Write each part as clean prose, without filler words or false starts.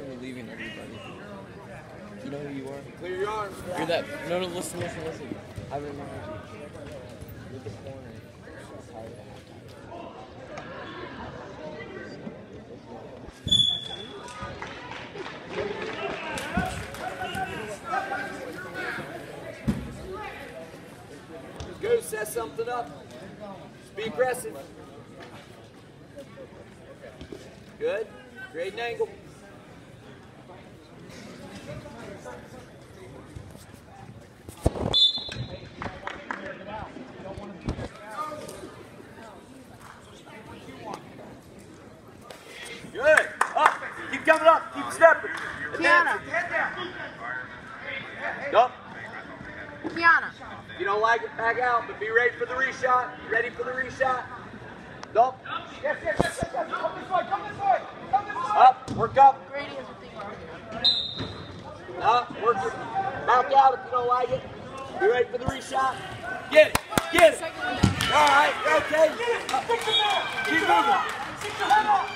Justin, we're leaving everybody. You know who you are? Clear your arms. You're that. No, listen. I remember you. You're the corner. Go set something up. Just be aggressive. Good. Create an angle. Good. Up. Keep coming up. Keep stepping. Kiana. Up. Kiana. If you don't like it, back out, but be ready for the reshot. Ready for the reshot. Up. Yes. Come this way. Come this way. Up. Work up. Grady has a thing. Up. Work it. Back out if you don't like it. Be ready for the reshot. Get it. Get it. All right. Okay. Keep moving. Stick your head up.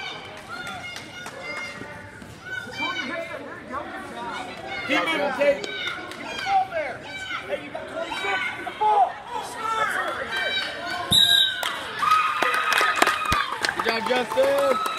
Keep moving, Kate. Get the ball there. Hey, you got 26. Get the ball. Good job, Justin.